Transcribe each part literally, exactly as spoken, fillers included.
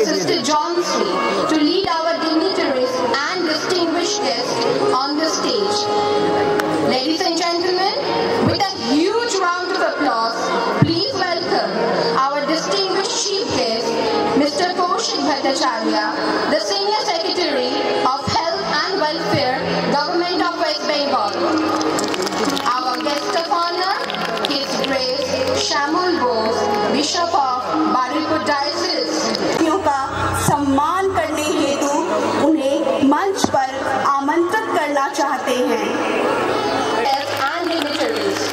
Sister Johnsy to lead our dignitaries and distinguished guests on the stage. Ladies and gentlemen, with a huge round of applause, please welcome our distinguished chief guest, Mister Kaushik Bhattacharya, the Senior Secretary of Health and Welfare, Government of West Bengal. Our guest of honor, His Grace Shamul Bose, Bishop of Baripur Diocese. का सम्मान करने हेतु उन्हें मंच पर आमंत्रित करना चाहते हैं। And dignitaries.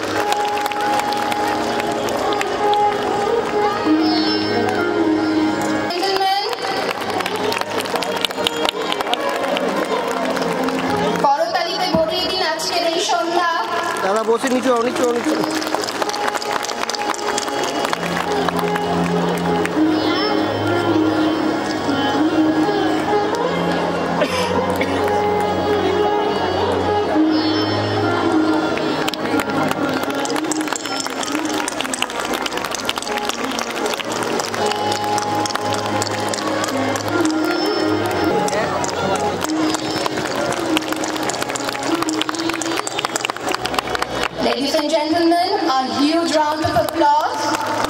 Gentlemen, করতালিতে ভরিয়ে দিন আজকের এই সন্ধ্যা। দাদা বসে নিচে নিচে নিচে Ladies and gentlemen, a huge round of applause.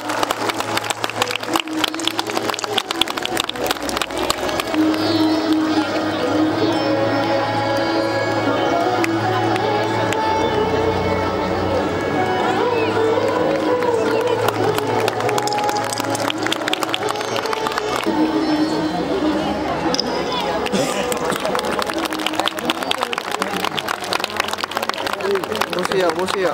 বসিয়া বসিয়া